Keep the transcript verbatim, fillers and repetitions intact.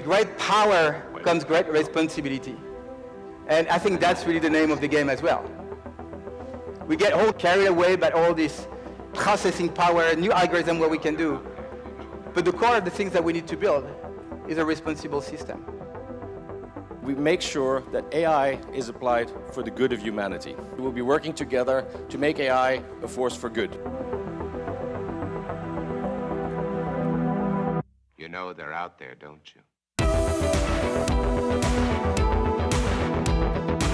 great power comes great responsibility. And I think that's really the name of the game as well. We get all carried away by all this processing power, new algorithm what we can do. But the core of the things that we need to build is a responsible system. We make sure that A I is applied for the good of humanity. We will be working together to make A I a force for good. You know they're out there, don't you?